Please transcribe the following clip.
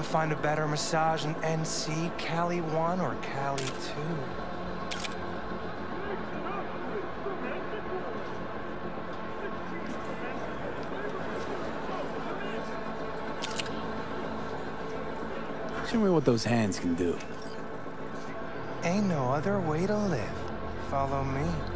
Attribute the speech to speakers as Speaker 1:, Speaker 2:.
Speaker 1: Won't find a better massage in NC, Cali 1 or Cali 2.
Speaker 2: Show me what those hands can do.
Speaker 1: Ain't no other way to live. Follow me.